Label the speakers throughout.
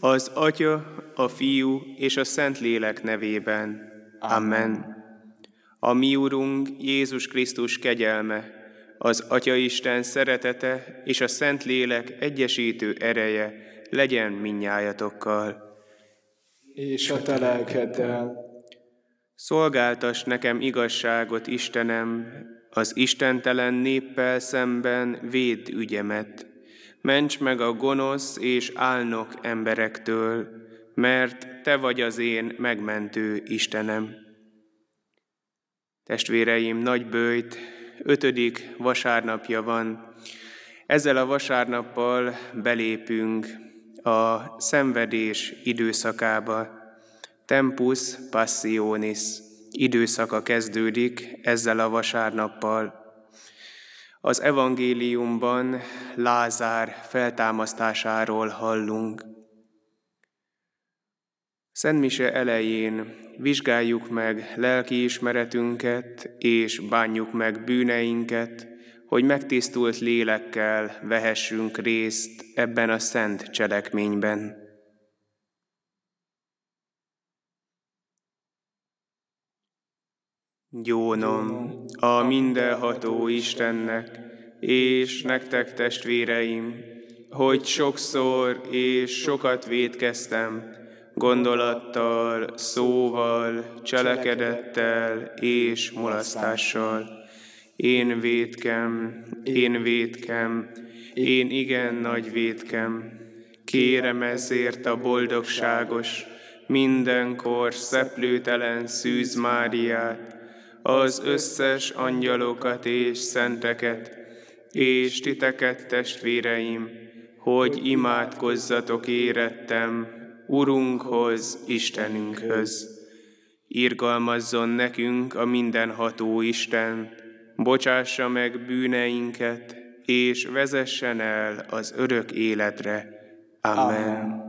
Speaker 1: Az Atya, a Fiú és a Szentlélek nevében. Amen. A mi Urunk Jézus Krisztus kegyelme, az Atyaisten szeretete és a Szentlélek egyesítő ereje legyen mindnyájatokkal.
Speaker 2: És a te lelkeddel.
Speaker 1: Szolgáltass nekem igazságot, Istenem, az istentelen néppel szemben védd ügyemet. Ments meg a gonosz és álnok emberektől, mert te vagy az én megmentő Istenem. Testvéreim, nagy böjt, 5. vasárnapja van. Ezzel a vasárnappal belépünk a szenvedés időszakába. Tempus Passionis időszaka kezdődik ezzel a vasárnappal. Az evangéliumban Lázár feltámasztásáról hallunk. Szentmise elején vizsgáljuk meg lelkiismeretünket és bánjuk meg bűneinket, hogy megtisztult lélekkel vehessünk részt ebben a szent cselekményben. Gyónom a mindenható Istennek, és nektek testvéreim, hogy sokszor és sokat vétkeztem, gondolattal, szóval, cselekedettel és mulasztással. Én vétkem, én igen nagy vétkem. Kérem ezért a boldogságos, mindenkor szeplőtelen Szűz Máriát, az összes angyalokat és szenteket, és titeket, testvéreim, hogy imádkozzatok érettem Urunkhoz, Istenünkhöz. Irgalmazzon nekünk a mindenható Isten, bocsássa meg bűneinket, és vezessen el az örök életre. Amen.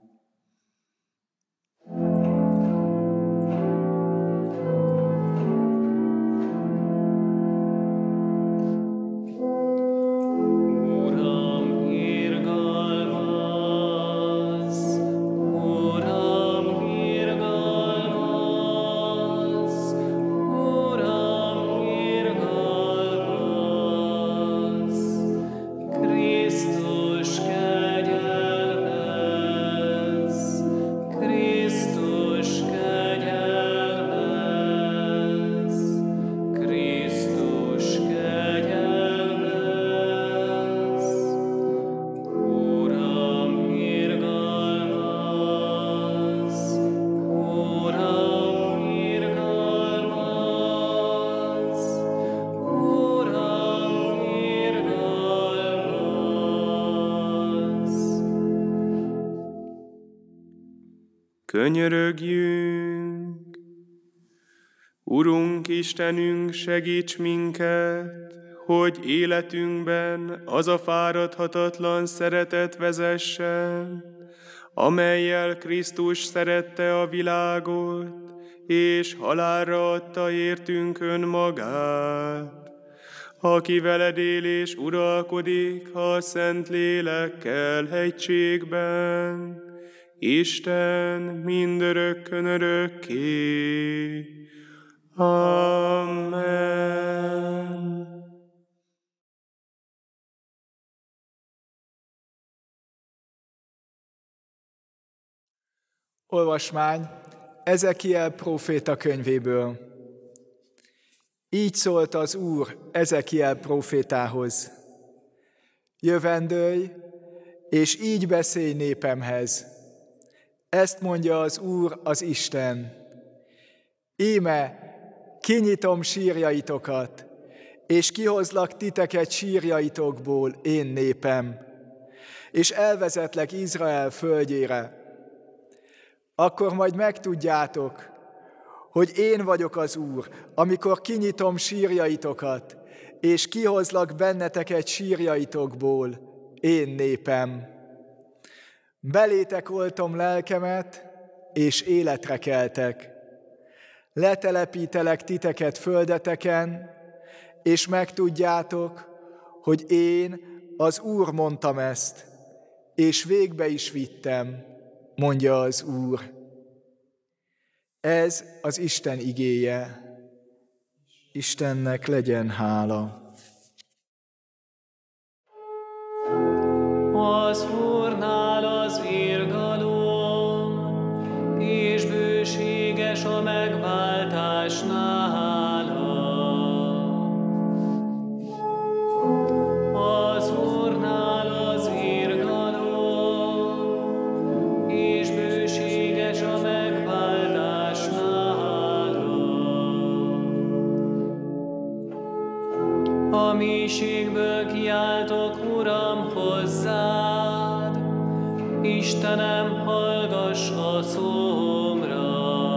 Speaker 1: Könyörögjünk! Urunk Istenünk, segíts minket, hogy életünkben az a fáradhatatlan szeretet vezessen, amellyel Krisztus szerette a világot, és halálra adta értünk önmagát, aki veled él és uralkodik a Szent Lélekkel egységben, Isten mindörökkön örökké. Amen.
Speaker 2: Olvasmány Ezekiel próféta könyvéből. Így szólt az Úr Ezekiel prófétához: Jövendőlj, és így beszélj népemhez. Ezt mondja az Úr, az Isten. Íme, kinyitom sírjaitokat, és kihozlak titeket sírjaitokból, én népem, és elvezetlek Izrael földjére. Akkor majd megtudjátok, hogy én vagyok az Úr, amikor kinyitom sírjaitokat, és kihozlak benneteket sírjaitokból, én népem. Belétek oltom lelkemet, és életre keltek. Letelepítelek titeket földeteken, és megtudjátok, hogy én, az Úr mondtam ezt, és végbe is vittem. mondja az Úr. Ez az Isten igéje. Istennek legyen hála.
Speaker 3: Az Úrnál az irgalom, és bőséges a megváltás nála. Az Úrnál az irgalom, és bőséges a megváltás nála. A mélységből kiáltok, Uram, hozzád, Istenem, hallgass a szómra.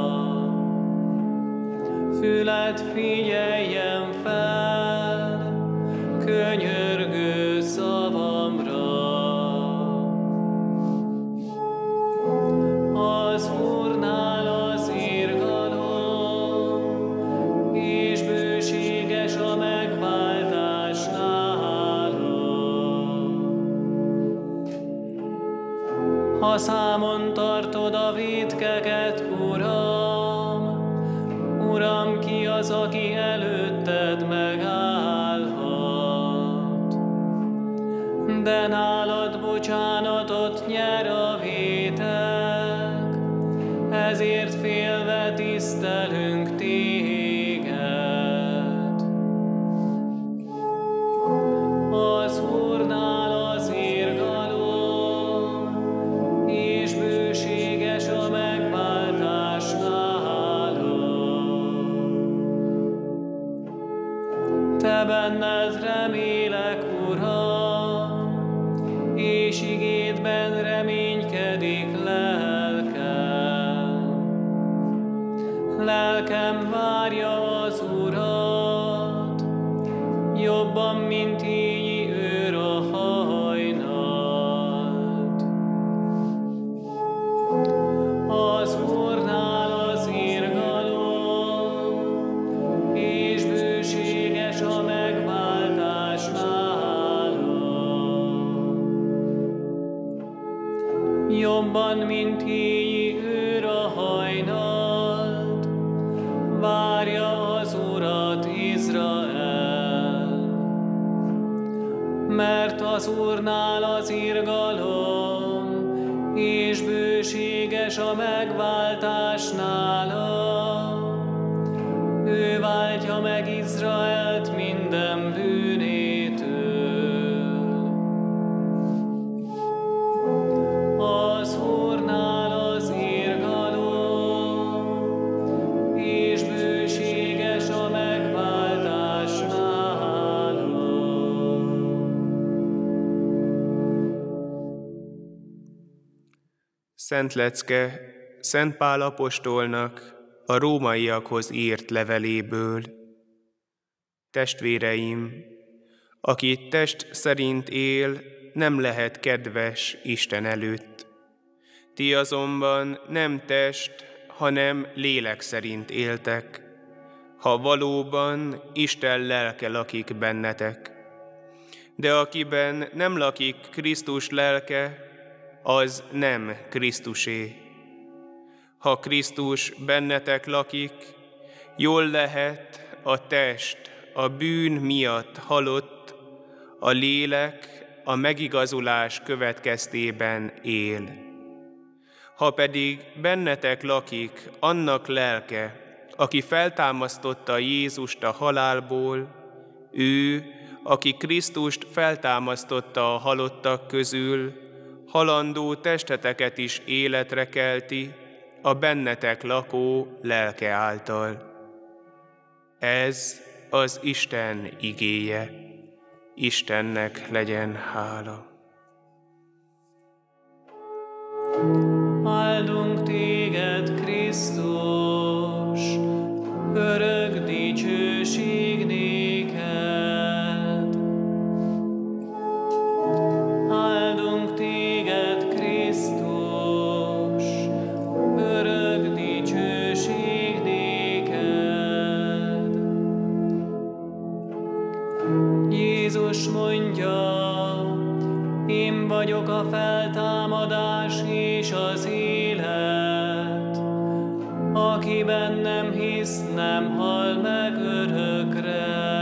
Speaker 3: Füled figyeljen fel, könyörgő szavamra. Az Úrnál az irgalom, és bőséges a megváltás nála. Ha számon tartod a vétkeket, Uram, Uram, ki az, aki előtted megállhat? De nálad bocsánatot nyer a vétek, ezért félve tisztelünk téged. Az Úrnál az irgalom, és bőséges a megváltás nála. Te benned remélek, Uram, és igédben reménykedik lelkem. Lelkem várja az Urat, jobban, mint éji őr a hajnalt. Az Úrnál az irgalom, és bőséges a megváltás nála. Jobban, mint éji őr a hajnalt, várja az Urat Izrael. Mert az Úrnál az irgalom, és bőséges a megváltás nála. Ő váltja meg Izraelt minden bűnétől. Az Úrnál az irgalom, és bőséges a megváltás nála.
Speaker 1: Szent lecke Szent Pál apostolnak a rómaiakhoz írt leveléből. Testvéreim, aki test szerint él, nem lehet kedves Isten előtt. Ti azonban nem test, hanem lélek szerint éltek, ha valóban Isten lelke lakik bennetek. De akiben nem lakik Krisztus lelke, az nem Krisztusé. Ha Krisztus bennetek lakik, jól lehet a test a bűn miatt halott, a lélek a megigazulás következtében él. Ha pedig bennetek lakik annak lelke, aki feltámasztotta Jézust a halálból, ő, aki Krisztust feltámasztotta a halottak közül, halandó testeteket is életre kelti a bennetek lakó lelke által. Ez az Isten igéje. Istennek legyen hála.
Speaker 3: Áldunk téged, Krisztus, örök dicsőség néked. Áldunk téged, Krisztus, örök dicsőség néked. Jézus mondja, az élet. Aki bennem hisz, nem hal meg örökre.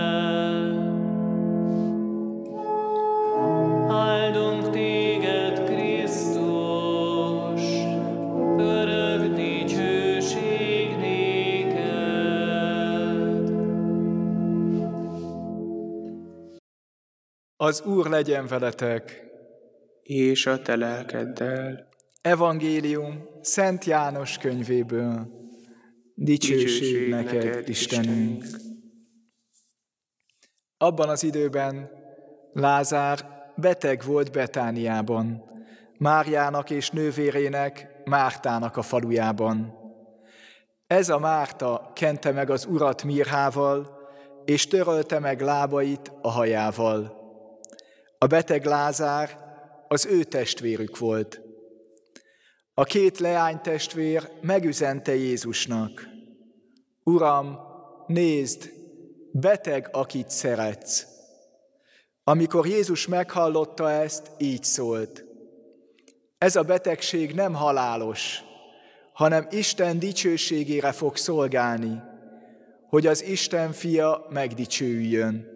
Speaker 3: Áldunk téged, Krisztus, örök dicsőség néked.
Speaker 2: Az Úr legyen veletek.
Speaker 1: És a te lelkeddel.
Speaker 2: Evangélium Szent János könyvéből. Dicsőség neked, Istenünk! Abban az időben Lázár beteg volt Betániában, Máriának és nővérének, Mártának a falujában. Ez a Márta kente meg az Urat mirhával, és törölte meg lábait a hajával. A beteg Lázár az ő testvérük volt. A két leánytestvér megüzente Jézusnak: Uram, nézd, beteg, akit szeretsz. Amikor Jézus meghallotta ezt, így szólt: Ez a betegség nem halálos, hanem Isten dicsőségére fog szolgálni, hogy az Isten fia megdicsőüljön.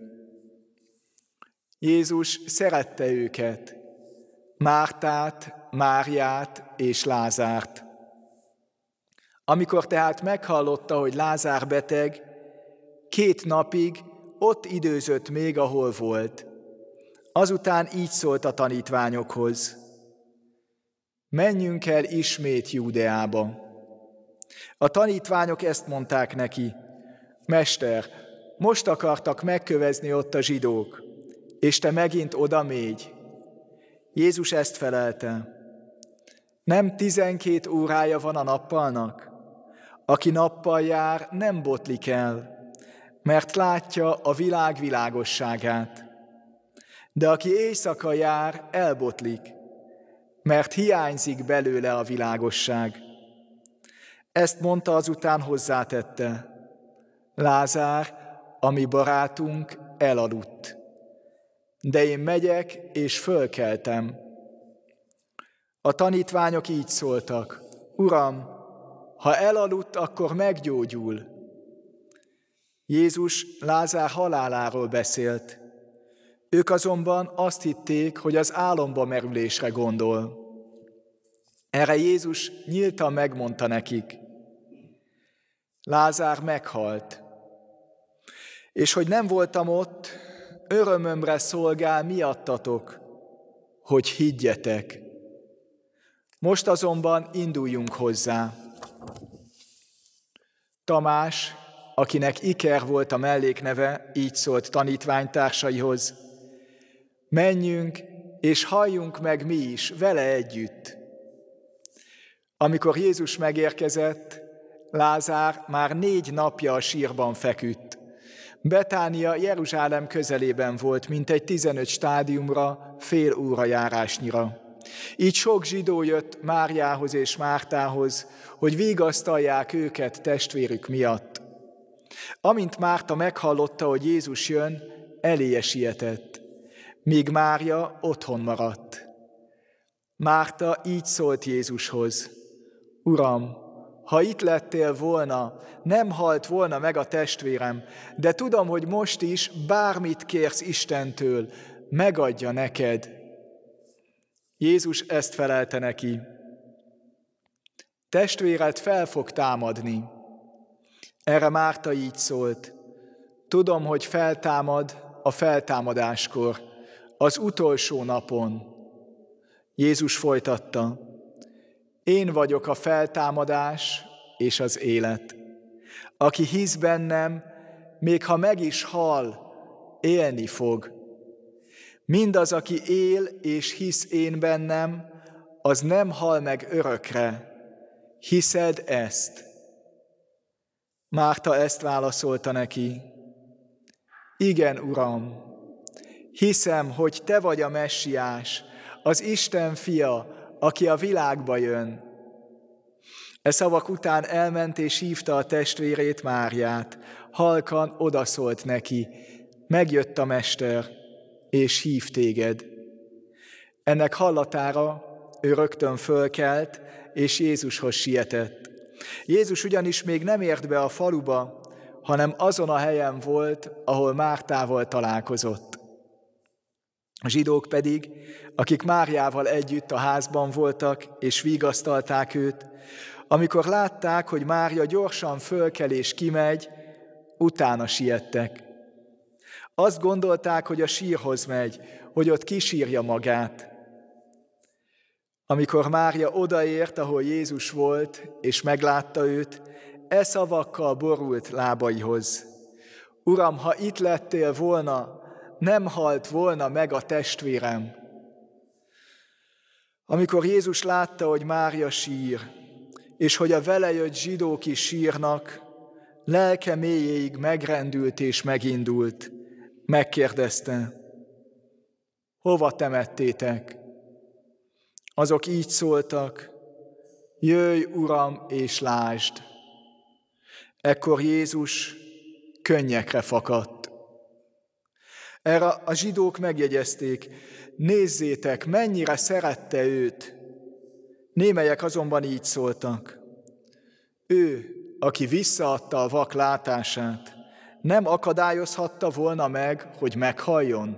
Speaker 2: Jézus szerette őket, Mártát, Máriát és Lázárt. Amikor tehát meghallotta, hogy Lázár beteg, 2 napig ott időzött még, ahol volt. Azután így szólt a tanítványokhoz: Menjünk el ismét Júdeába. A tanítványok ezt mondták neki: Mester, most akartak megkövezni ott a zsidók, és te megint oda mégy. Jézus ezt felelte: Nem 12 órája van a nappalnak? Aki nappal jár, nem botlik el, mert látja a világ világosságát. De aki éjszaka jár, elbotlik, mert hiányzik belőle a világosság. Ezt mondta, azután hozzátette: Lázár, a mi barátunk, elaludt. De én megyek, és fölkeltem. A tanítványok így szóltak: Uram, ha elaludt, akkor meggyógyul. Jézus Lázár haláláról beszélt. Ők azonban azt hitték, hogy az álomba merülésre gondol. Erre Jézus nyíltan megmondta nekik: Lázár meghalt, és hogy nem voltam ott, örömömre szolgál miattatok, hogy higgyetek. Most azonban induljunk hozzá. Tamás, akinek Iker volt a mellékneve, így szólt tanítványtársaihoz: Menjünk, és halljunk meg mi is vele együtt. Amikor Jézus megérkezett, Lázár már 4 napja a sírban feküdt. Betánia Jeruzsálem közelében volt, mintegy 15 stádiumra, fél óra járásnyira. Így sok zsidó jött Máriához és Mártához, hogy vigasztalják őket testvérük miatt. Amint Márta meghallotta, hogy Jézus jön, eléje sietett, míg Mária otthon maradt. Márta így szólt Jézushoz: Uram, ha itt lettél volna, nem halt volna meg a testvérem, de tudom, hogy most is bármit kérsz Istentől, megadja neked. Jézus ezt felelte neki: Testvéred fel fog támadni. Erre Márta így szólt: Tudom, hogy feltámad a feltámadáskor, az utolsó napon. Jézus folytatta: Én vagyok a feltámadás és az élet. Aki hisz bennem, még ha meg is hal, élni fog. Mindaz, aki él és hisz én bennem, az nem hal meg örökre. Hiszed ezt? Márta ezt válaszolta neki: Igen, Uram, hiszem, hogy te vagy a Messiás, az Isten fia, aki a világba jön. E szavak után elment és hívta a testvérét, Máriát. Halkan odaszólt neki: Megjött a Mester, és hív téged. Ennek hallatára ő rögtön fölkelt, és Jézushoz sietett. Jézus ugyanis még nem ért be a faluba, hanem azon a helyen volt, ahol Mártával találkozott. A zsidók pedig, akik Máriával együtt a házban voltak, és vigasztalták őt, amikor látták, hogy Mária gyorsan fölkel és kimegy, utána siettek. Azt gondolták, hogy a sírhoz megy, hogy ott kisírja magát. Amikor Mária odaért, ahol Jézus volt, és meglátta őt, e szavakkal borult lábaihoz. Uram, ha itt lettél volna, nem halt volna meg a testvérem. Amikor Jézus látta, hogy Mária sír, és hogy a vele jött zsidók is sírnak, lelke mélyéig megrendült és megindult. Megkérdezte, hova temettétek? Azok így szóltak, jöjj, Uram, és lásd. Ekkor Jézus könnyekre fakadt. Erre a zsidók megjegyezték, nézzétek, mennyire szerette őt. Némelyek azonban így szóltak, ő, aki visszaadta a vak látását, nem akadályozhatta volna meg, hogy meghalljon?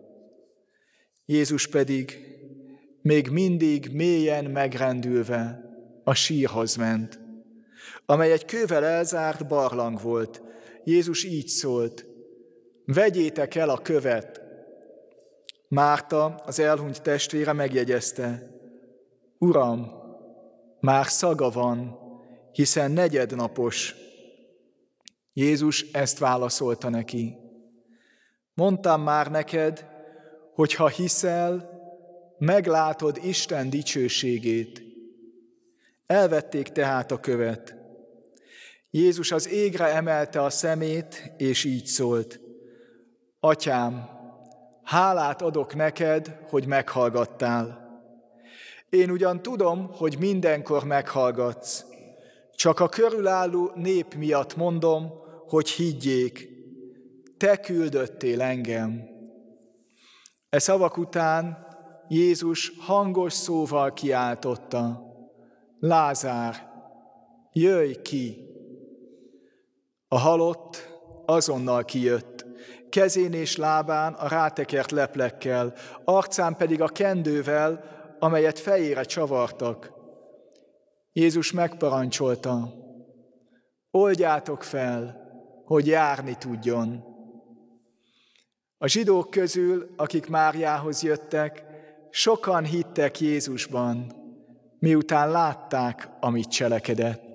Speaker 2: Jézus pedig még mindig mélyen megrendülve a sírhoz ment, amely egy kővel elzárt barlang volt. Jézus így szólt, vegyétek el a követ. Márta, az elhunyt testvére megjegyezte, Uram, már szaga van, hiszen negyednapos. Jézus ezt válaszolta neki. Mondtam már neked, hogy ha hiszel, meglátod Isten dicsőségét. Elvették tehát a követ. Jézus az égre emelte a szemét, és így szólt. Atyám, hálát adok neked, hogy meghallgattál. Én ugyan tudom, hogy mindenkor meghallgatsz, csak a körülálló nép miatt mondom, hogy higgyék, te küldöttél engem. E szavak után Jézus hangos szóval kiáltotta, Lázár, jöjj ki! A halott azonnal kijött, kezén és lábán a rátekert leplekkel, arcán pedig a kendővel, amelyet fejére csavartak. Jézus megparancsolta, oldjátok fel, hogy járni tudjon. A zsidók közül, akik Máriához jöttek, sokan hittek Jézusban, miután látták, amit cselekedett.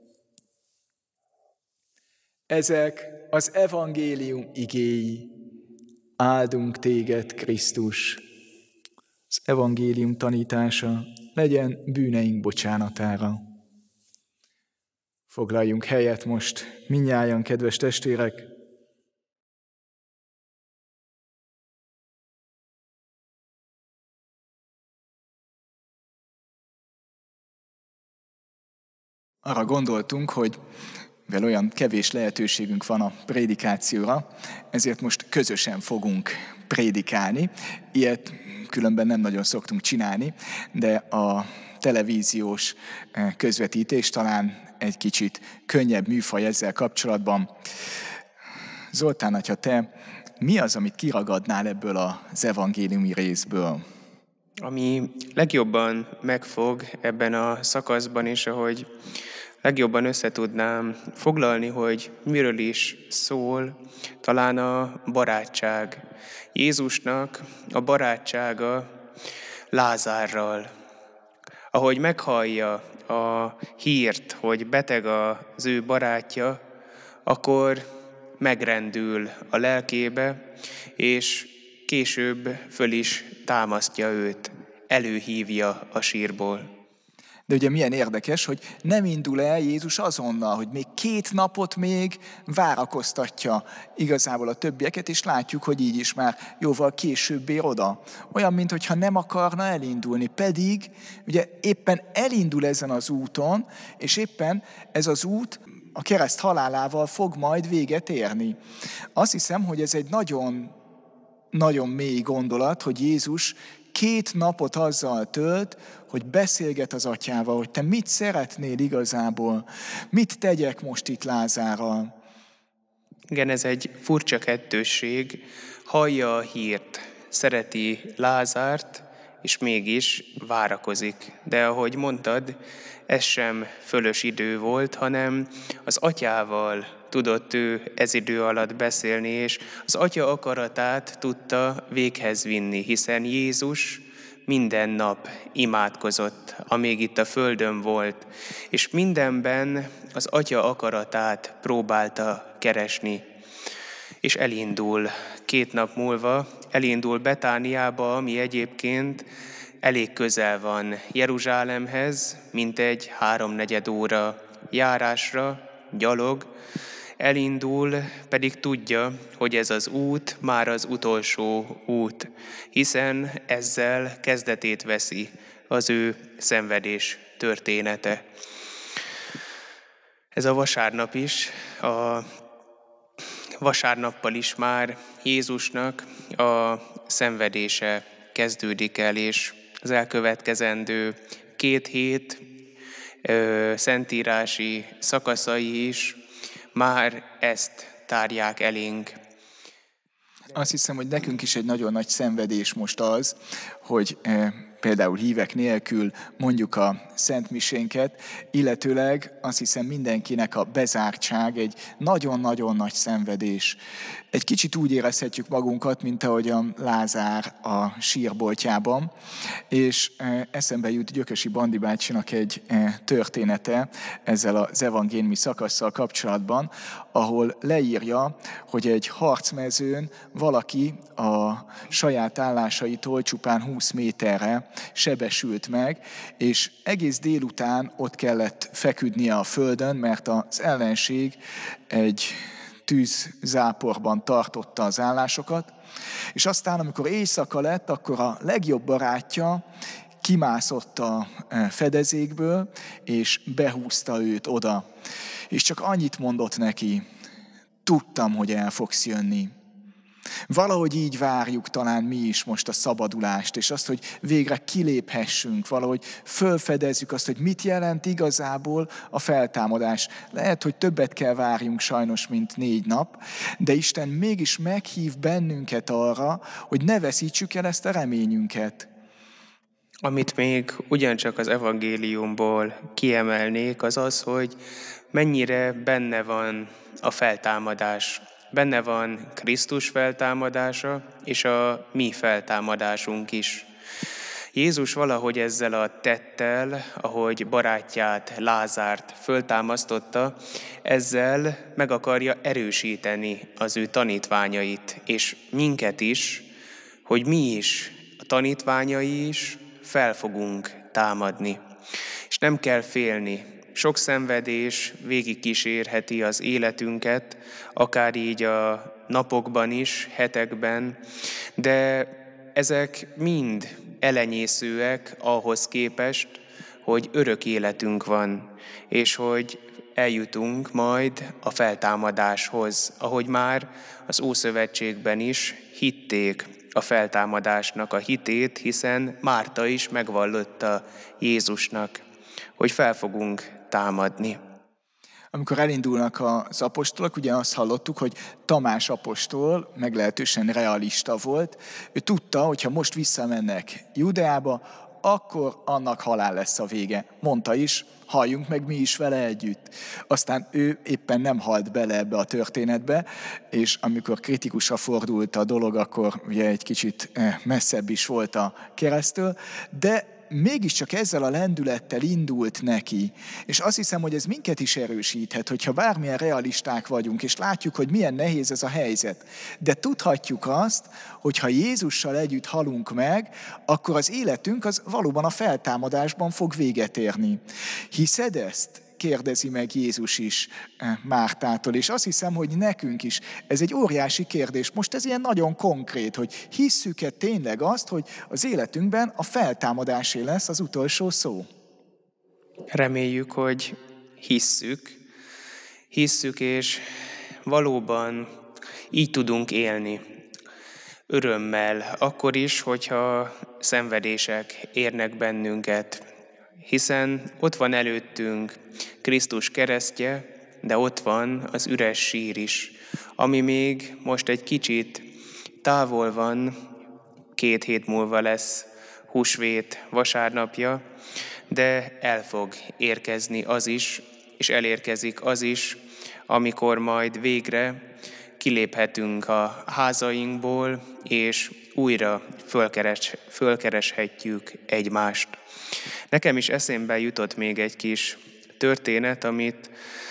Speaker 2: Ezek az evangélium igéi. Áldunk téged, Krisztus! Az evangélium tanítása legyen bűneink bocsánatára. Foglaljunk helyet most, mindnyájan, kedves testvérek! Arra gondoltunk, hogy mivel olyan kevés lehetőségünk van a prédikációra, ezért most közösen fogunk prédikálni. Ilyet különben nem nagyon szoktunk csinálni, de a televíziós közvetítés talán egy kicsit könnyebb műfaj ezzel kapcsolatban. Zoltán atya, te mi az, amit kiragadnál ebből az evangéliumi részből?
Speaker 1: Ami legjobban megfog ebben a szakaszban, és ahogy legjobban összetudnám foglalni, hogy miről is szól, talán a barátság. Jézusnak a barátsága Lázárral. Ahogy meghallja a hírt, hogy beteg az ő barátja, akkor megrendül a lelkébe, és később föl is támasztja őt, előhívja a sírból.
Speaker 2: De ugye milyen érdekes, hogy nem indul el Jézus azonnal, hogy még 2 napot még várakoztatja igazából a többieket, és látjuk, hogy így is már jóval később ér oda. Olyan, mintha nem akarna elindulni, pedig ugye éppen elindul ezen az úton, és éppen ez az út a kereszt halálával fog majd véget érni. Azt hiszem, hogy ez egy nagyon, nagyon mély gondolat, hogy Jézus 2 napot azzal tölt, hogy beszélget az atyával, hogy te mit szeretnél igazából, mit tegyek most itt Lázárral.
Speaker 1: Igen, ez egy furcsa kettősség. Hallja a hírt, szereti Lázárt, és mégis várakozik. De ahogy mondtad, ez sem fölös idő volt, hanem az atyával tudott ő ez idő alatt beszélni, és az atya akaratát tudta véghez vinni, hiszen Jézus minden nap imádkozott, amíg itt a földön volt, és mindenben az atya akaratát próbálta keresni. És elindul 2 nap múlva, elindul Betániába, ami egyébként elég közel van Jeruzsálemhez, mintegy 3-4 óra járásra, gyalog. Elindul, pedig tudja, hogy ez az út már az utolsó út, hiszen ezzel kezdetét veszi az ő szenvedés története. Ez a vasárnap is, a vasárnappal is már Jézusnak a szenvedése kezdődik el, és az elkövetkezendő 2 hét szentírási szakaszai is már ezt tárják elénk.
Speaker 2: Azt hiszem, hogy nekünk is egy nagyon nagy szenvedés most az, hogy például hívek nélkül mondjuk a szentmisénket, illetőleg azt hiszem mindenkinek a bezártság egy nagyon-nagyon nagy szenvedés. Egy kicsit úgy érezhetjük magunkat, mint ahogy a Lázár a sírboltjában, és eszembe jut Gyökösi Bandi bácsinak egy története ezzel az evangéliumi szakasszal kapcsolatban, ahol leírja, hogy egy harcmezőn valaki a saját állásaitól csupán 20 méterre sebesült meg, és egész délután ott kellett feküdnie a földön, mert az ellenség egy tűzzáporban tartotta az állásokat, és aztán, amikor éjszaka lett, akkor a legjobb barátja kimászott a fedezékből, és behúzta őt oda. És csak annyit mondott neki: tudtam, hogy el fogsz jönni. Valahogy így várjuk talán mi is most a szabadulást, és azt, hogy végre kiléphessünk, valahogy fölfedezzük azt, hogy mit jelent igazából a feltámadás. Lehet, hogy többet kell várjunk sajnos, mint 4 nap, de Isten mégis meghív bennünket arra, hogy ne veszítsük el ezt a reményünket.
Speaker 1: Amit még ugyancsak az evangéliumból kiemelnék, az az, hogy mennyire benne van a feltámadás. Benne van Krisztus feltámadása, és a mi feltámadásunk is. Jézus valahogy ezzel a tettel, ahogy barátját, Lázárt föltámasztotta, ezzel meg akarja erősíteni az ő tanítványait, és minket is, hogy mi is, a tanítványai is fel fogunk támadni. És nem kell félni. Sok szenvedés végigkísérheti az életünket, akár így a napokban is, hetekben, de ezek mind elenyészőek ahhoz képest, hogy örök életünk van, és hogy eljutunk majd a feltámadáshoz, ahogy már az Ószövetségben is hitték a feltámadásnak a hitét, hiszen Márta is megvallotta Jézusnak, hogy fel fogunk támadni.
Speaker 2: Amikor elindulnak az apostolok, ugye azt hallottuk, hogy Tamás apostol meglehetősen realista volt. Ő tudta, hogy ha most visszamennek Judeába, akkor annak halál lesz a vége. Mondta is, halljunk meg mi is vele együtt. Aztán ő éppen nem halt bele ebbe a történetbe, és amikor kritikusra fordult a dolog, akkor ugye egy kicsit messzebb is volt a keresztől, de mégiscsak ezzel a lendülettel indult neki. És azt hiszem, hogy ez minket is erősíthet, hogyha bármilyen realisták vagyunk, és látjuk, hogy milyen nehéz ez a helyzet. De tudhatjuk azt, hogy ha Jézussal együtt halunk meg, akkor az életünk az valóban a feltámadásban fog véget érni. Hiszed ezt? Kérdezi meg Jézus is Mártától, és azt hiszem, hogy nekünk is ez egy óriási kérdés. Most ez ilyen nagyon konkrét, hogy hisszük-e tényleg azt, hogy az életünkben a feltámadásé lesz az utolsó szó?
Speaker 1: Reméljük, hogy hisszük, és valóban így tudunk élni. Örömmel, akkor is, hogyha szenvedések érnek bennünket, hiszen ott van előttünk Krisztus keresztje, de ott van az üres sír is, ami még most egy kicsit távol van, 2 hét múlva lesz húsvét vasárnapja, de el fog érkezni az is, és elérkezik az is, amikor majd végre kiléphetünk a házainkból, és újra fölkereshetjük egymást. Nekem is eszembe jutott még egy kis történet, amit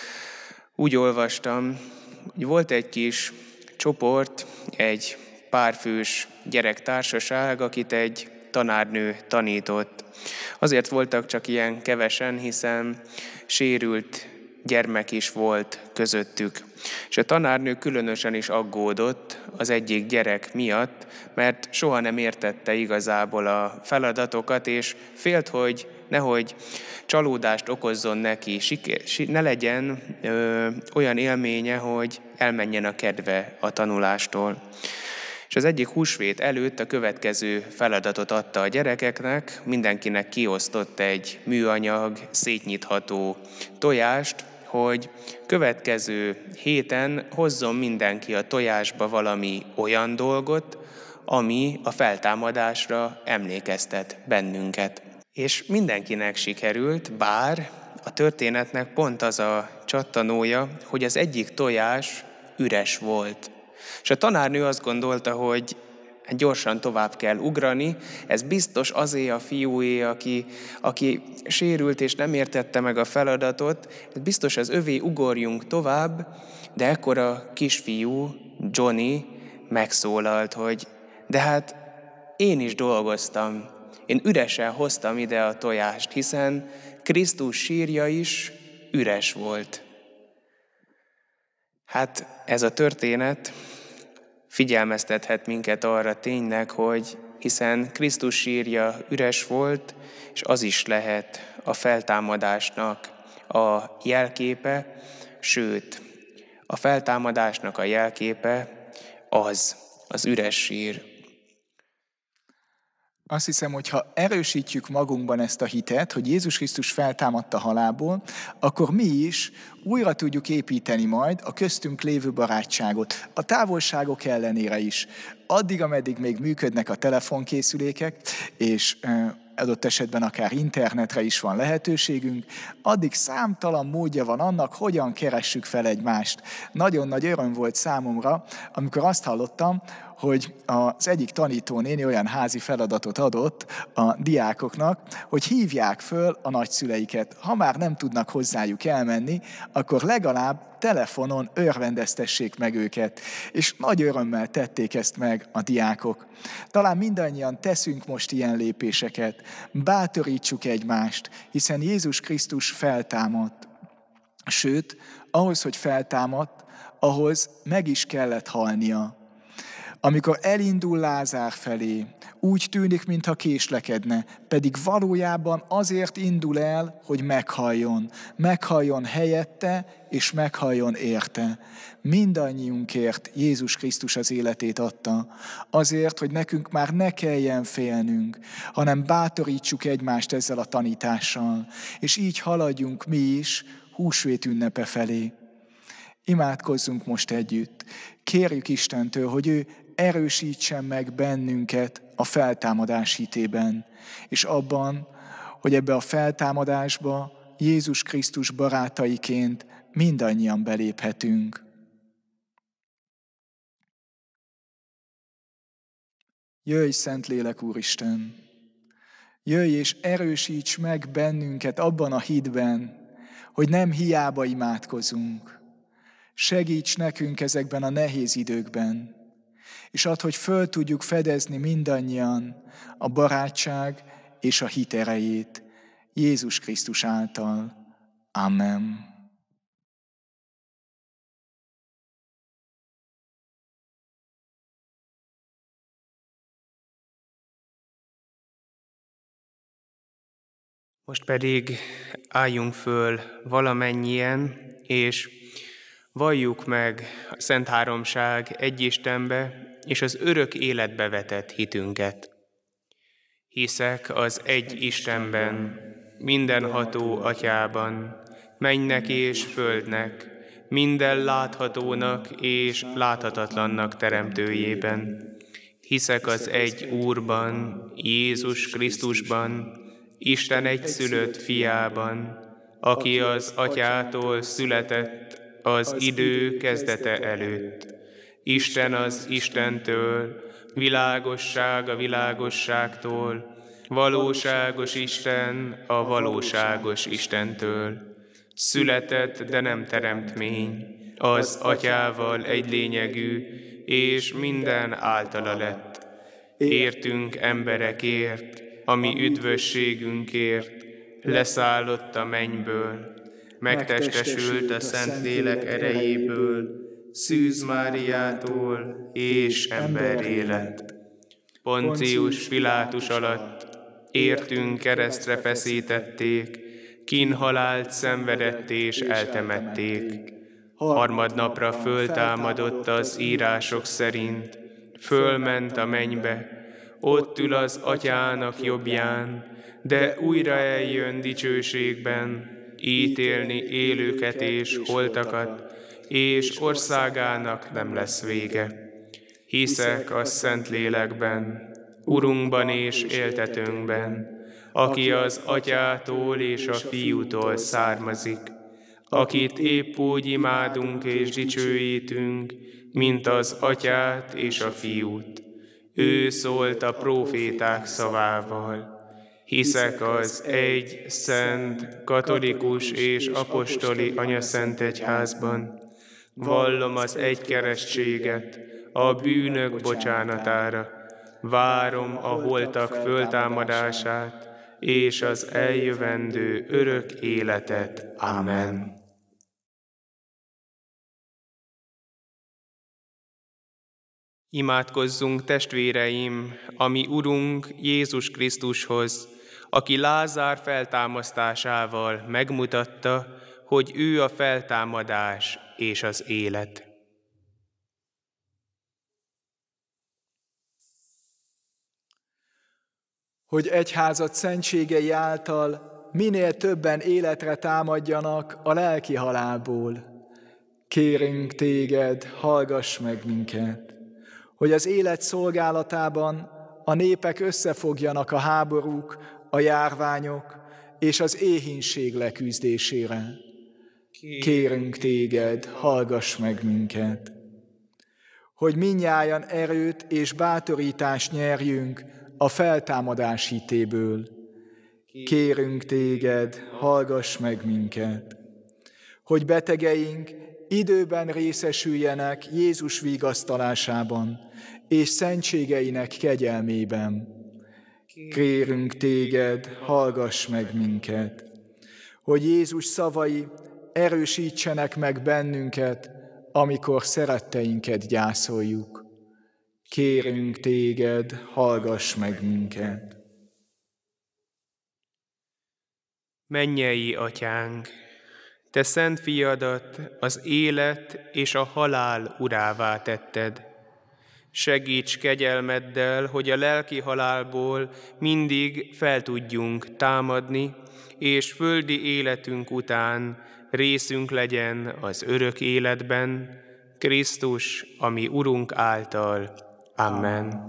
Speaker 1: úgy olvastam, hogy volt egy kis csoport, egy párfős gyerektársaság, akit egy tanárnő tanított. Azért voltak csak ilyen kevesen, hiszen sérült gyermek is volt közöttük. És a tanárnő különösen is aggódott az egyik gyerek miatt, mert soha nem értette igazából a feladatokat, és félt, hogy nehogy csalódást okozzon neki, ne legyen olyan élménye, hogy elmenjen a kedve a tanulástól. És az egyik húsvét előtt a következő feladatot adta a gyerekeknek, mindenkinek kiosztott egy műanyag, szétnyitható tojást, hogy következő héten hozzon mindenki a tojásba valami olyan dolgot, ami a feltámadásra emlékeztet bennünket. És mindenkinek sikerült, bár a történetnek pont az a csattanója, hogy az egyik tojás üres volt. És a tanárnő azt gondolta, hogy gyorsan tovább kell ugrani, ez biztos azé a fiúé, aki sérült és nem értette meg a feladatot, ez biztos az övé, ugorjunk tovább, de ekkor a kisfiú, Johnny megszólalt, hogy de hát én is dolgoztam, én üresen hoztam ide a tojást, hiszen Krisztus sírja is üres volt. Hát ez a történet figyelmeztethet minket arra tényleg, hogy hiszen Krisztus sírja üres volt, és az is lehet a feltámadásnak a jelképe, sőt, a feltámadásnak a jelképe az üres sír.
Speaker 2: Azt hiszem, hogy ha erősítjük magunkban ezt a hitet, hogy Jézus Krisztus feltámadt a halálból, akkor mi is újra tudjuk építeni majd a köztünk lévő barátságot, a távolságok ellenére is. Addig, ameddig még működnek a telefonkészülékek, és adott esetben akár internetre is van lehetőségünk, addig számtalan módja van annak, hogyan keressük fel egymást. Nagyon nagy öröm volt számomra, amikor azt hallottam, hogy az egyik tanítónéni olyan házi feladatot adott a diákoknak, hogy hívják föl a nagyszüleiket. Ha már nem tudnak hozzájuk elmenni, akkor legalább telefonon örvendeztessék meg őket. És nagy örömmel tették ezt meg a diákok. Talán mindannyian teszünk most ilyen lépéseket. Bátorítsuk egymást, hiszen Jézus Krisztus feltámadt. Sőt, ahhoz, hogy feltámadt, ahhoz meg is kellett halnia. Amikor elindul Lázár felé, úgy tűnik, mintha késlekedne, pedig valójában azért indul el, hogy meghalljon. Meghalljon helyette, és meghalljon érte. Mindannyiunkért Jézus Krisztus az életét adta. Azért, hogy nekünk már ne kelljen félnünk, hanem bátorítsuk egymást ezzel a tanítással, és így haladjunk mi is húsvét ünnepe felé. Imádkozzunk most együtt. Kérjük Istentől, hogy ő erősítsen meg bennünket a feltámadás hitében, és abban, hogy ebbe a feltámadásba Jézus Krisztus barátaiként mindannyian beléphetünk. Jöjj, Szentlélek Úristen! Jöjj és erősíts meg bennünket abban a hitben, hogy nem hiába imádkozunk. Segíts nekünk ezekben a nehéz időkben, és add, hogy föl tudjuk fedezni mindannyian a barátság és a hit erejét Jézus Krisztus által. Amen.
Speaker 1: Most pedig álljunk föl valamennyien, és valljuk meg a Szent Háromság egy Istenbe és az örök életbe vetett hitünket. Hiszek az egy Istenben, mindenható Atyában, mennynek és földnek, minden láthatónak és láthatatlannak teremtőjében. Hiszek az egy Úrban, Jézus Krisztusban, Isten egyszülött fiában, aki az Atyától született az idő kezdete előtt. Isten az Istentől, világosság a világosságtól, valóságos Isten a valóságos Istentől. Született, de nem teremtmény, az Atyával egy lényegű, és minden általa lett. Értünk emberekért, ami üdvösségünkért, leszállott a mennyből, megtestesült a Szentlélek erejéből, Szűz Máriától, és emberré lett. Poncius Pilátus alatt értünk keresztre feszítették, kínhalált szenvedett és eltemették. Harmadnapra föltámadott az írások szerint, fölment a mennybe, ott ül az Atyának jobbján, de újra eljön dicsőségben, ítélni élőket és holtakat, és országának nem lesz vége. Hiszek a Szentlélekben, Urunkban és éltetőnkben, aki az Atyától és a Fiútól származik, akit épp úgy imádunk és dicsőítünk, mint az Atyát és a Fiút. Ő szólt a próféták szavával. Hiszek az egy, szent, katolikus és apostoli anyaszent egyházban. Vallom az egy keresztséget, a bűnök bocsánatára. Várom a holtak föltámadását, és az eljövendő örök életet. Amen. Imádkozzunk, testvéreim, a mi Urunk Jézus Krisztushoz, aki Lázár feltámasztásával megmutatta, hogy ő a feltámadás és az élet.
Speaker 2: Hogy egyházad szentségei által minél többen életre támadjanak a lelki halálból. Kérünk téged, hallgass meg minket, hogy az élet szolgálatában a népek összefogjanak a háborúk, a járványok és az éhínség leküzdésére. Kérünk téged, hallgass meg minket, hogy mindnyájan erőt és bátorítást nyerjünk a feltámadás hitéből. Kérünk téged, hallgass meg minket, hogy betegeink időben részesüljenek Jézus vigasztalásában és szentségeinek kegyelmében. Kérünk téged, hallgass meg minket, hogy Jézus szavai erősítsenek meg bennünket, amikor szeretteinket gyászoljuk. Kérünk téged, hallgass meg minket.
Speaker 1: Mennyei Atyánk, te szent fiadat az élet és a halál urává tetted. Segíts kegyelmeddel, hogy a lelki halálból mindig fel tudjunk támadni, és földi életünk után részünk legyen az örök életben, Krisztus, a mi Urunk által. Amen.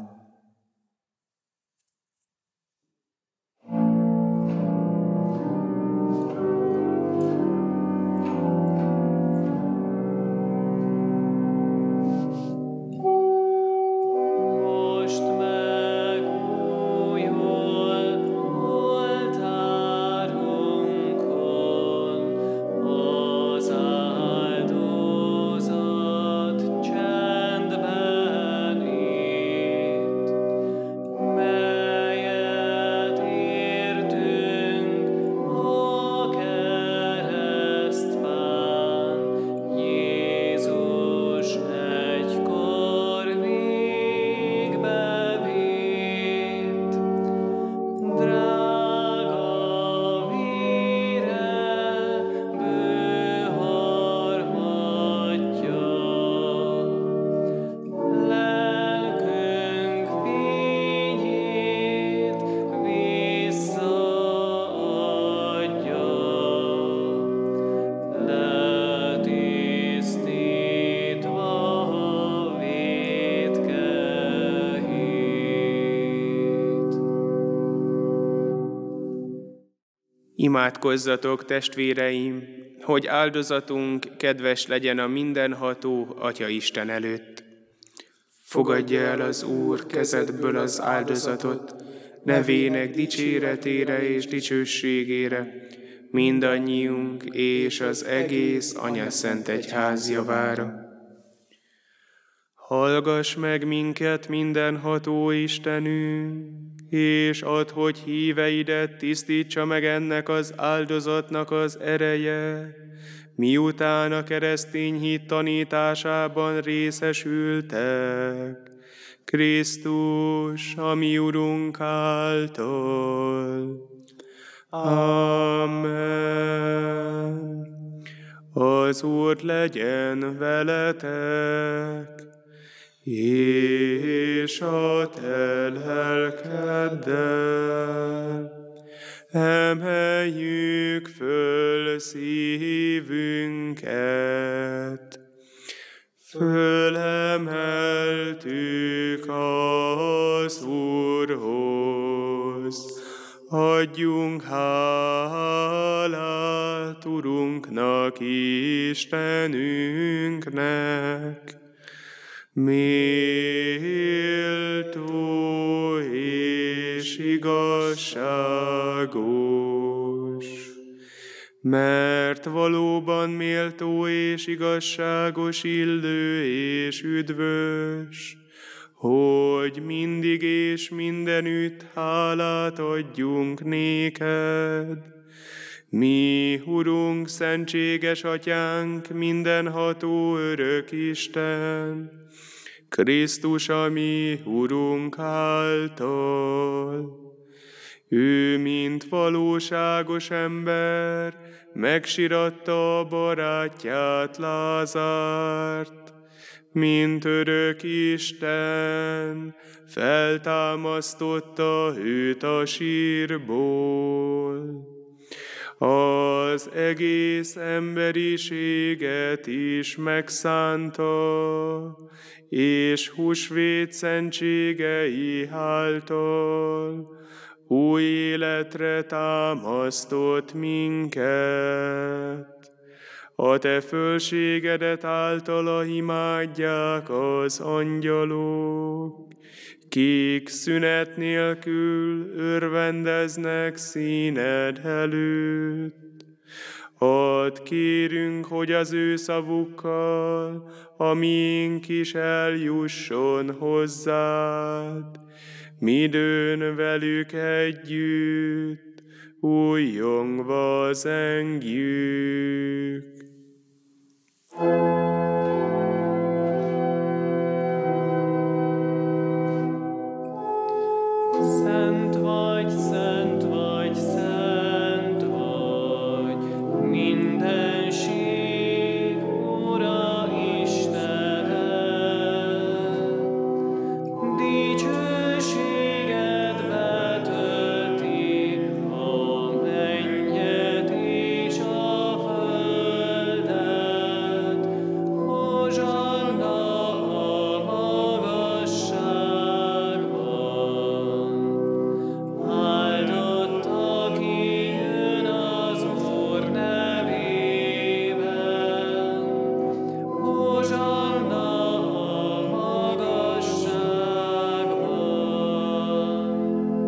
Speaker 1: Imádkozzatok, testvéreim, hogy áldozatunk kedves legyen a mindenható Atya Isten előtt. Fogadja el az Úr kezedből az áldozatot, nevének dicséretére és dicsőségére, mindannyiunk és az egész Anyaszent Egyház javára. Hallgass meg minket, mindenható Istenünk, és add, hogy híveidet tisztítsa meg ennek az áldozatnak az ereje, miután a keresztény hit tanításában részesültek, Krisztus, a mi Urunk által. Amen. Az Úr legyen veletek, és a te lelkeddel. Emeljük föl szívünket, fölemeltük az Úrhoz. Adjunk hálát Urunknak, Istenünknek, méltó és igazságos, mert valóban méltó és igazságos, illő és üdvös, hogy mindig és mindenütt hálát adjunk néked. Mi, Urunk, szentséges Atyánk, mindenható örök Isten, Krisztus, a mi Urunk által. Ő, mint valóságos ember, megsiratta a barátját, Lázárt, mint örök Isten, feltámasztotta őt a sírból. Az egész emberiséget is megszánta, és húsvét szentségei által új életre támasztott minket. A te fölségedet általa imádják az angyalok, kik szünet nélkül örvendeznek színed előtt. Add, kérünk, hogy az ő szavukkal a miénk is eljusson hozzád, midőn velük együtt újjongva zengjük.
Speaker 3: Szent vagy, szent vagy, szent vagy, mindenség Ura Istened. Dicsőséged betölti a mennyet és a földet. Hozsanna a magasságban. Áldott, aki jön az Úr nevében. Hozsanna a magasságban.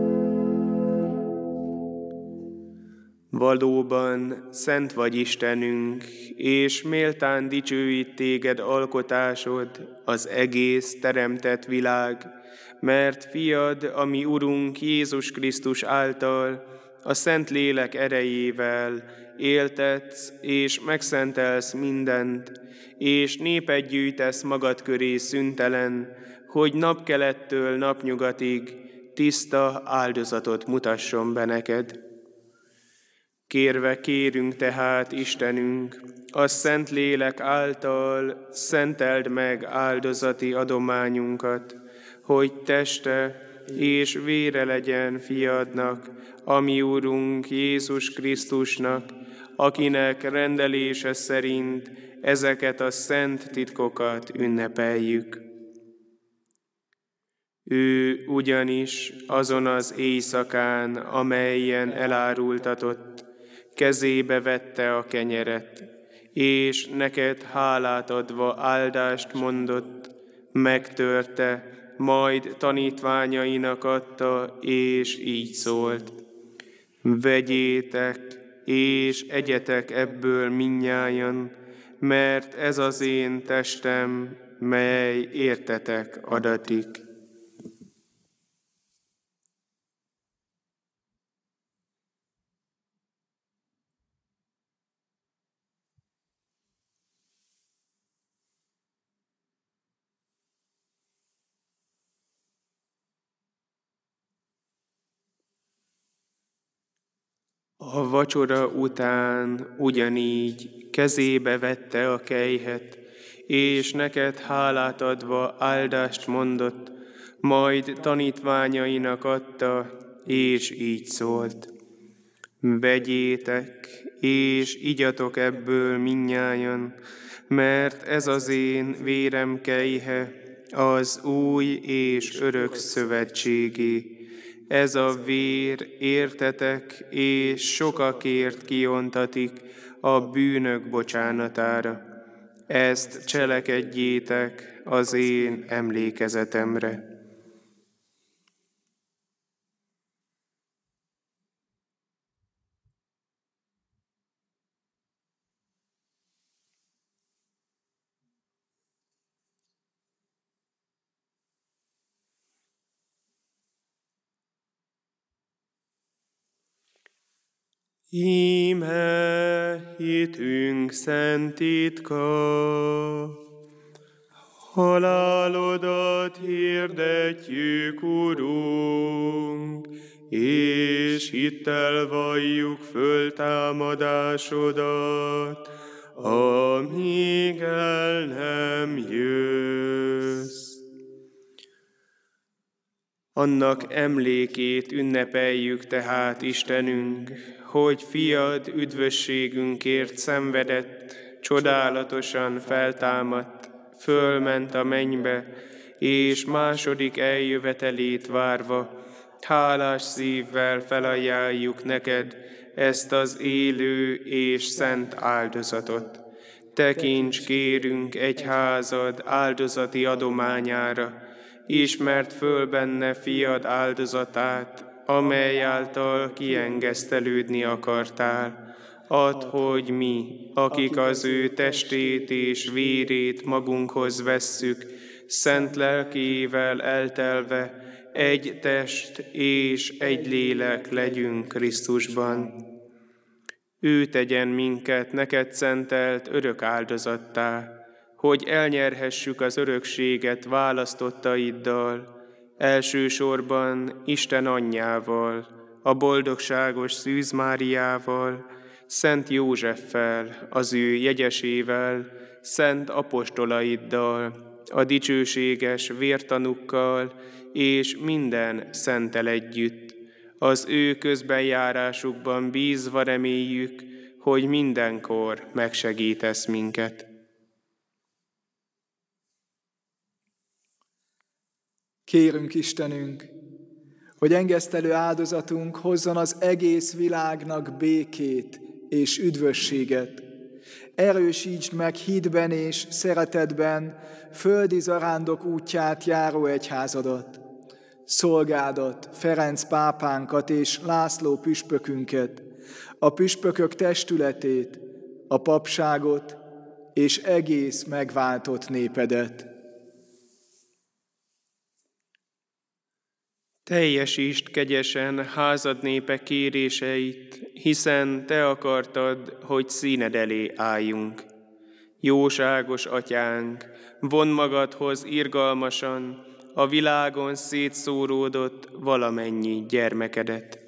Speaker 1: Valóban szent vagy Istenünk, és méltán dicsőít téged alkotásod, az egész teremtett világ, mert fiad, a mi Urunk Jézus Krisztus által, a Szent Lélek erejével éltetsz és megszentelsz mindent, és népet gyűjtesz magad köré szüntelen, hogy napkelettől napnyugatig tiszta áldozatot mutasson be neked. Kérve kérünk tehát, Istenünk, a Szent Lélek által szenteld meg áldozati adományunkat, hogy teste és vére legyen fiadnak, a mi Úrunk Jézus Krisztusnak, akinek rendelése szerint ezeket a szent titkokat ünnepeljük. Ő ugyanis azon az éjszakán, amelyen elárultatott, kezébe vette a kenyeret, és neked hálát adva áldást mondott, megtörte, majd tanítványainak adta, és így szólt: vegyétek, és egyetek ebből mindnyájan, mert ez az én testem, mely értetek adatik. A vacsora után ugyanígy kezébe vette a kelyhet, és neked hálát adva áldást mondott, majd tanítványainak adta, és így szólt: vegyétek, és igyatok ebből mindnyájan, mert ez az én vérem kelyhe, az új és örök szövetségé. Ez a vér értetek és sokakért kiontatik a bűnök bocsánatára. Ezt cselekedjétek az én emlékezetemre. Íme hitünk szent titka, halálodat hirdetjük, Urunk, és hittel valljuk föltámadásodat, amíg el nem jössz. Annak emlékét ünnepeljük tehát, Istenünk, hogy fiad üdvösségünkért szenvedett, csodálatosan feltámadt, fölment a mennybe, és második eljövetelét várva, hálás szívvel felajánljuk neked ezt az élő és szent áldozatot. Tekints, kérünk, egyházad áldozati adományára, ismert föl benne fiad áldozatát, amely által kiengesztelődni akartál. Add, hogy mi, akik az ő testét és vérét magunkhoz vesszük, szent lelkével eltelve, egy test és egy lélek legyünk Krisztusban. Ő tegyen minket neked szentelt örök áldozattá, hogy elnyerhessük az örökséget választottaiddal, elsősorban Isten anyjával, a boldogságos Szűz Máriával, Szent Józseffel, az ő jegyesével, szent apostolaiddal, a dicsőséges vértanukkal és minden szenttel együtt. Az ő közbenjárásukban bízva reméljük, hogy mindenkor megsegítesz minket.
Speaker 2: Kérünk, Istenünk, hogy engesztelő áldozatunk hozzon az egész világnak békét és üdvösséget. Erősítsd meg hitben és szeretetben földi zarándok útját járó egyházadat, szolgádat, Ferenc pápánkat és László püspökünket, a püspökök testületét, a papságot és egész megváltott népedet.
Speaker 1: Teljesítsd kegyesen házad népe kéréseit, hiszen te akartad, hogy színed elé álljunk. Jóságos atyánk, vondd magadhoz irgalmasan a világon szétszóródott valamennyi gyermekedet.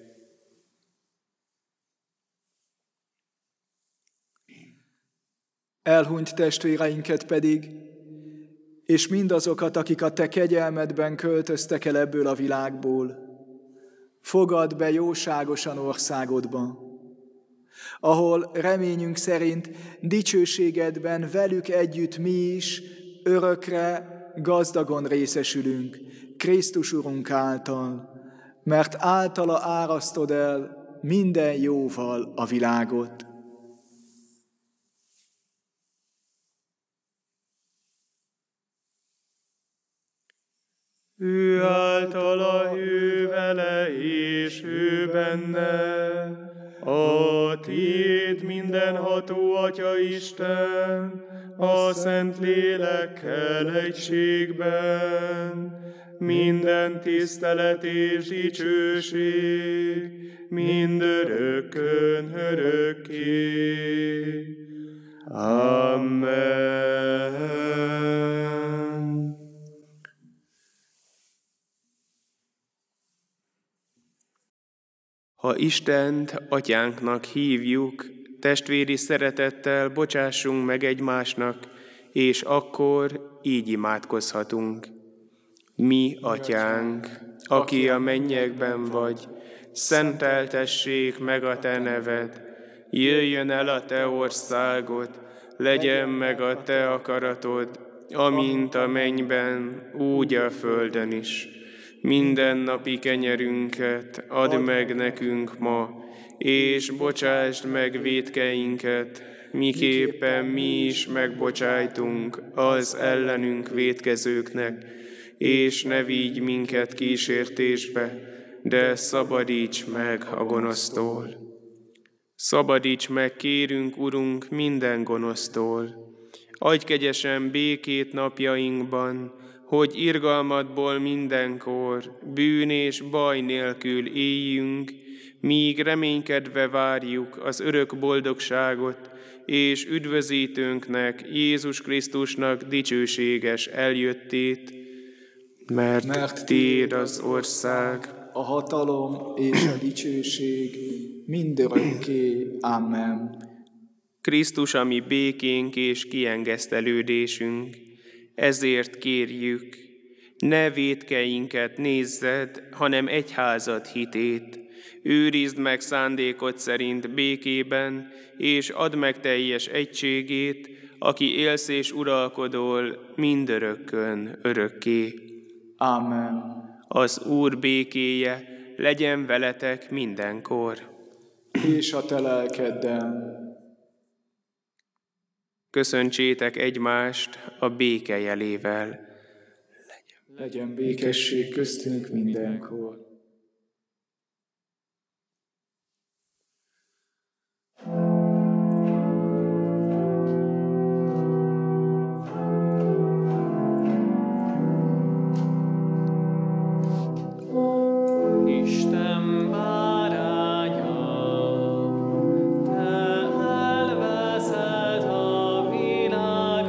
Speaker 2: Elhunyt testvéreinket pedig, és mindazokat, akik a te kegyelmedben költöztek el ebből a világból, fogadd be jóságosan országodba, ahol reményünk szerint dicsőségedben velük együtt mi is örökre gazdagon részesülünk, Krisztus Urunk által, mert általa árasztod el minden jóval a világot.
Speaker 3: Ő általa, ő vele, és ő benne, a tiéd mindenható Atya Isten, a Szent Lélekkel egységben, minden tisztelet és dicsőség, mindörökkön örökké. Amen.
Speaker 1: Ha Istent atyánknak hívjuk, testvéri szeretettel bocsássunk meg egymásnak, és akkor így imádkozhatunk. Mi, atyánk, aki a mennyekben vagy, szenteltessék meg a te neved, jöjjön el a te országod, legyen meg a te akaratod, amint a mennyben, úgy a földön is. Mindennapi kenyerünket add meg nekünk ma, és bocsásd meg vétkeinket, miképpen mi is megbocsájtunk az ellenünk vétkezőknek, és ne vigy minket kísértésbe, de szabadíts meg a gonosztól. Szabadíts meg, kérünk, Urunk, minden gonosztól. Adj kegyesen békét napjainkban, hogy irgalmadból mindenkor, bűn és baj nélkül éljünk, míg reménykedve várjuk az örök boldogságot, és üdvözítőnknek, Jézus Krisztusnak dicsőséges eljöttét, mert tiéd az ország,
Speaker 2: a hatalom és a dicsőség mindörökké. Amen.
Speaker 1: Krisztus a mi békénk és kiengesztelődésünk, ezért kérjük, ne vétkeinket nézzed, hanem egyházad hitét. Őrizd meg szándékod szerint békében, és add meg teljes egységét, aki élsz és uralkodol mindörökkön örökké.
Speaker 2: Amen.
Speaker 1: Az Úr békéje legyen veletek mindenkor.
Speaker 2: És a te lelkeddel.
Speaker 1: Köszöntsétek egymást a béke jelével.
Speaker 2: Legyen békesség köztünk mindenkor.
Speaker 3: Isten báránya, te elveszed a világ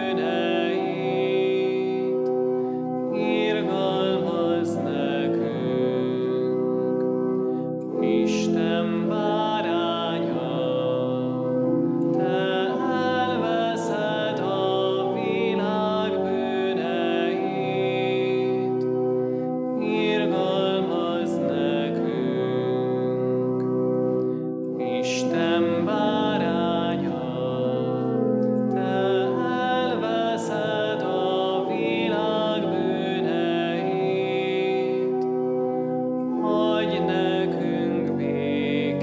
Speaker 3: bűneit, irgalmazz nekünk. Isten báránya, te elveszed a világ bűneit, irgalmazz nekünk. Isten báránya, te elveszed a világ bűneit, adj nekünk békét.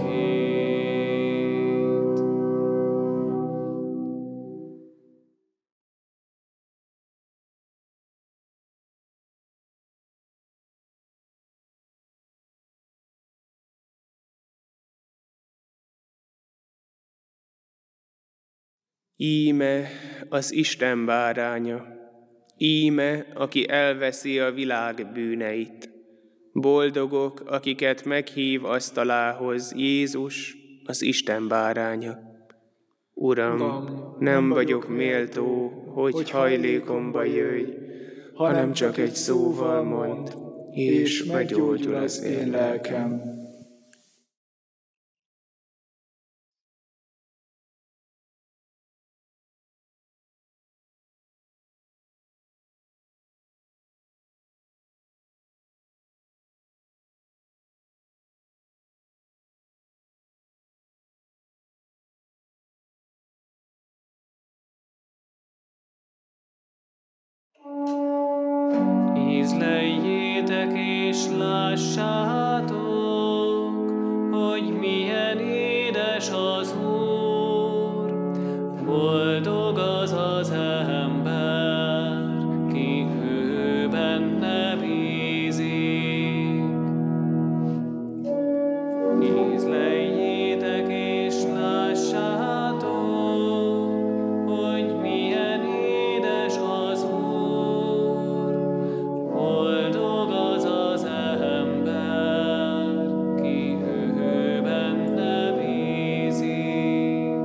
Speaker 1: Íme az Isten báránya, íme, aki elveszi a világ bűneit. Boldogok, akiket meghív asztalához Jézus, az Isten báránya. Uram, nem vagyok méltó, hogy hajlékomba jöjj, hanem csak egy szóval mondd, és meggyógyul az én lelkem.
Speaker 3: Ízleljétek és lássátok, hogy Boldog az az ember, ki ő benne bízik. Ízleljétek és lássátok, hogy milyen édes az Úr. Boldog az az ember, ki ő benne bízik.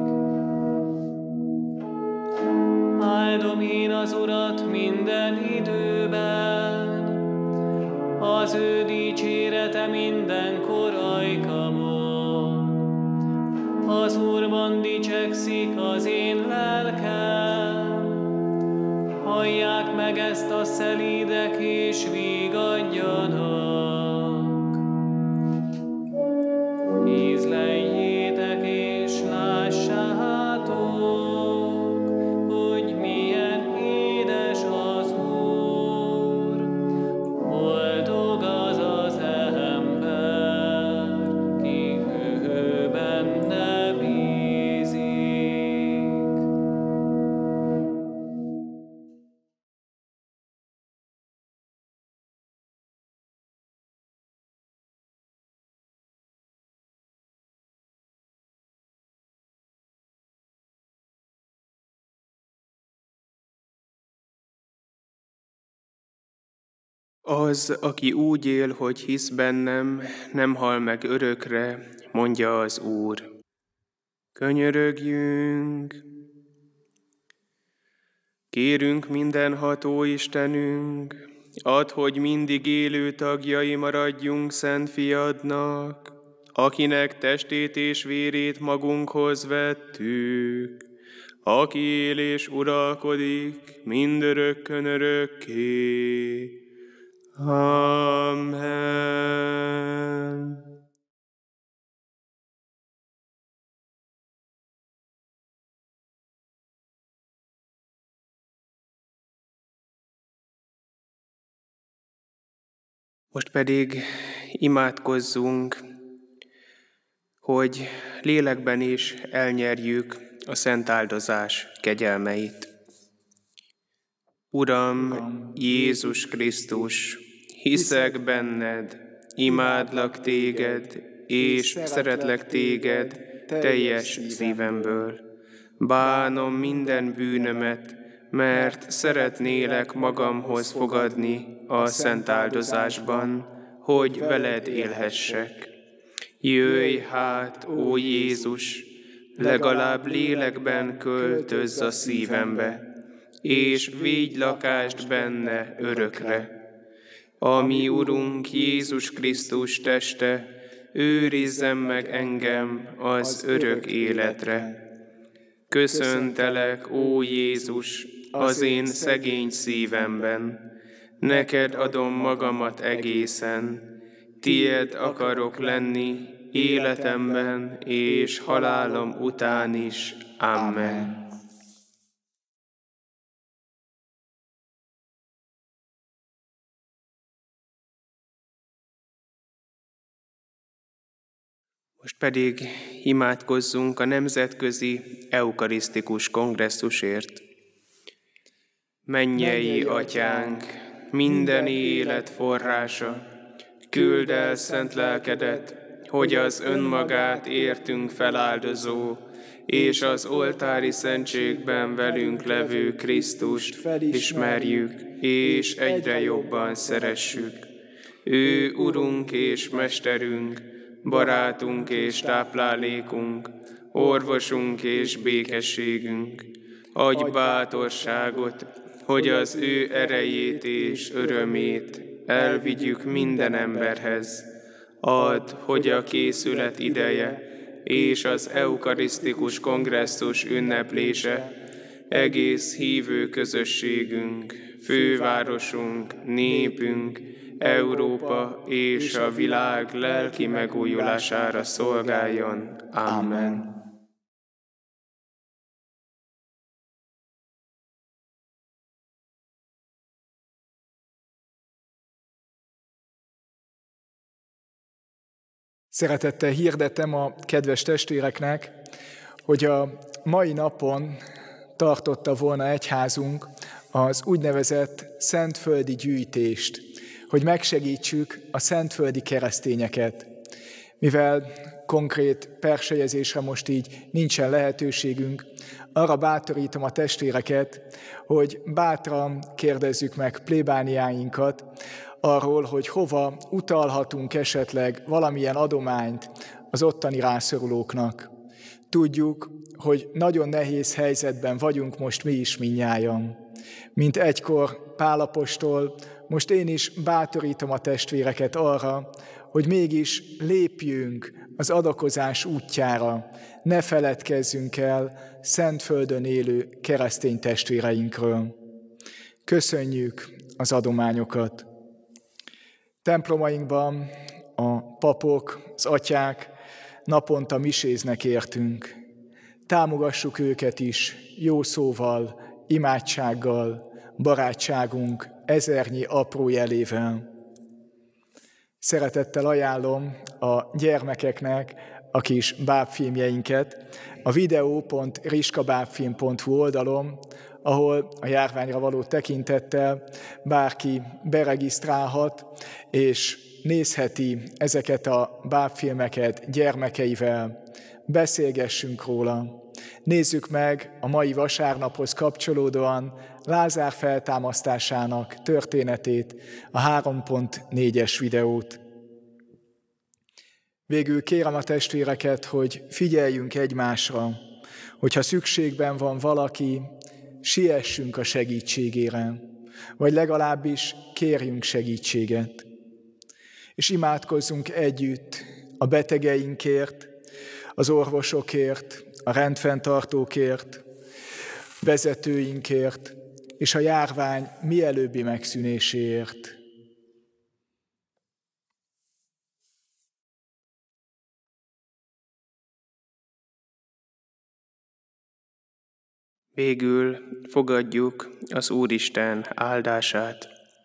Speaker 3: Áldom én az Urat minden időben, az ő dicsérete mindenkor ajkamon. Az Úrban dicsekszik az én lelkem, hallják meg ezt a szelídek és vigadjanak. Ízleljétek és lássátok, hogy milyen édes az Úr. Boldog az az ember, ki ő benne bízik.
Speaker 1: Az, aki úgy él, hogy hisz bennem, nem hal meg örökre, mondja az Úr. Könyörögjünk! Kérünk mindenható Istenünk, add, hogy mindig élő tagjai maradjunk Szent Fiadnak, akinek testét és vérét magunkhoz vettük, aki él és uralkodik mindörökkön örökké. Amen. Most pedig imádkozzunk, hogy lélekben is elnyerjük a szent áldozás kegyelmeit. Uram, Jézus Krisztus, hiszek benned, imádlak téged, és szeretlek téged teljes szívemből. Bánom minden bűnömet, mert szeretnélek magamhoz fogadni a szent áldozásban, hogy veled élhessek. Jöjj hát, ó Jézus, legalább lélekben költözz a szívembe, és védj lakást benne örökre. A mi Urunk Jézus Krisztus teste, őrizzen meg engem az örök életre. Köszöntelek, ó Jézus, az én szegény szívemben, neked adom magamat egészen, tied akarok lenni életemben és halálom után is. Amen. Most pedig imádkozzunk a Nemzetközi Eukarisztikus Kongresszusért. Mennyei Atyánk, minden élet forrása, küldd el szent lelkedet, hogy az önmagát értünk feláldozó, és az oltári szentségben velünk levő Krisztust felismerjük, és egyre jobban szeressük. Ő Urunk és Mesterünk, barátunk és táplálékunk, orvosunk és békességünk. Adj bátorságot, hogy az ő erejét és örömét elvigyük minden emberhez. Add, hogy a készület ideje és az eukarisztikus kongresszus ünneplése egész hívő közösségünk, fővárosunk, népünk, Európa és a világ lelki megújulására szolgáljon. Amen.
Speaker 2: Szeretettel hirdetem a kedves testvéreknek, hogy a mai napon tartotta volna egyházunk az úgynevezett szentföldi gyűjtést, hogy megsegítsük a szentföldi keresztényeket. Mivel konkrét persejezésre most így nincsen lehetőségünk, arra bátorítom a testvéreket, hogy bátran kérdezzük meg plébániáinkat arról, hogy hova utalhatunk esetleg valamilyen adományt az ottani rászorulóknak. Tudjuk, hogy nagyon nehéz helyzetben vagyunk most mi is mindnyájan. Mint egykor Pál apostol, most én is bátorítom a testvéreket arra, hogy mégis lépjünk az adakozás útjára, ne feledkezzünk el Szentföldön élő keresztény testvéreinkről. Köszönjük az adományokat! Templomainkban a papok, az atyák naponta miséznek értünk. Támogassuk őket is jó szóval, imádsággal, barátságunk ezernyi apró jelével. Szeretettel ajánlom a gyermekeknek a kis bábfilmjeinket a video.riskabábfilm.hu oldalon, ahol a járványra való tekintettel bárki beregisztrálhat, és nézheti ezeket a bábfilmeket gyermekeivel, beszélgessünk róla. Nézzük meg a mai vasárnaphoz kapcsolódóan Lázár feltámasztásának történetét, a 3.4-es videót. Végül kérem a testvéreket, hogy figyeljünk egymásra, hogyha szükségben van valaki, siessünk a segítségére, vagy legalábbis kérjünk segítséget. És imádkozzunk együtt a betegeinkért, az orvosokért, a rendfenntartókért, vezetőinkért, és a járvány mielőbbi megszűnéséért.
Speaker 1: Végül fogadjuk az Úristen áldását.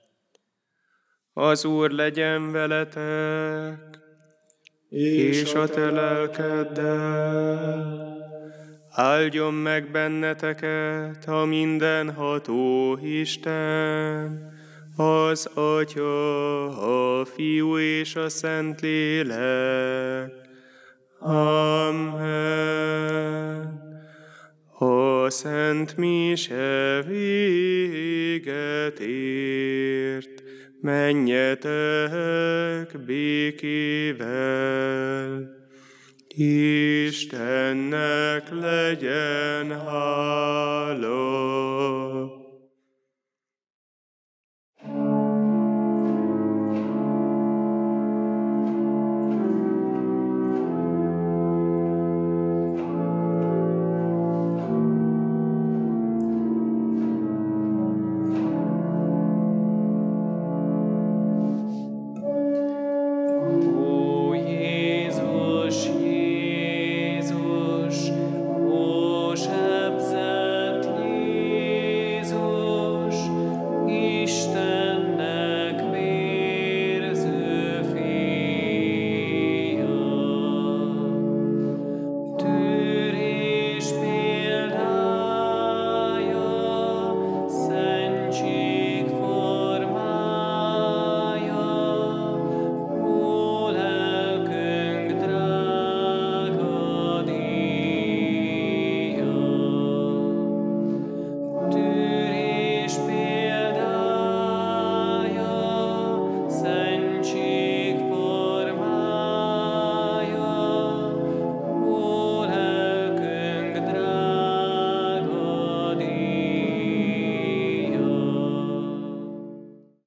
Speaker 1: Az Úr legyen veletek, és a te lelkeddel. Áldjon meg benneteket a mindenható Isten, az Atya, a Fiú és a Szentlélek. Amen. A szent mise véget ért, menjetek békével. Istennek legyen hála.